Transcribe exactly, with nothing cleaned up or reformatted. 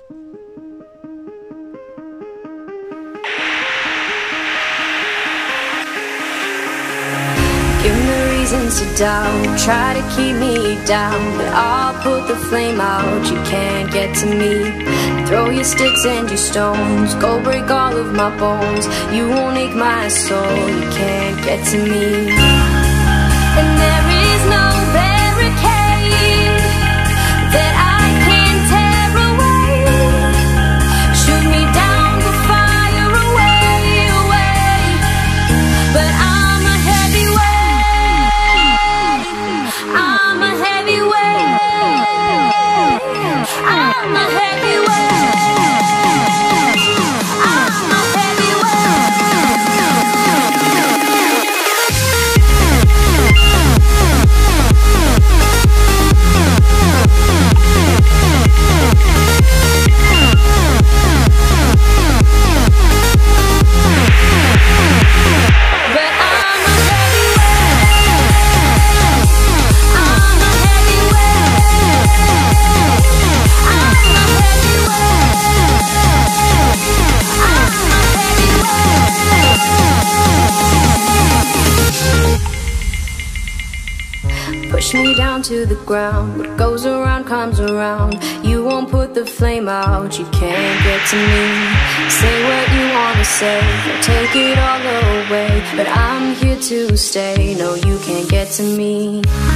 Give me reasons to doubt, try to keep me down, but I'll put the flame out, you can't get to me. Throw your sticks and your stones, go break all of my bones, you won't ache my soul, you can't get to me. And there is no barricade that I can tear away. Shoot me down to fire away, away. But I'm a heavyweight, I'm a heavyweight, I'm a heavyweight, I'm a push me down to the ground, what goes around comes around. You won't put the flame out, you can't get to me. Say what you wanna say, I'll take it all away, but I'm here to stay, no you can't get to me.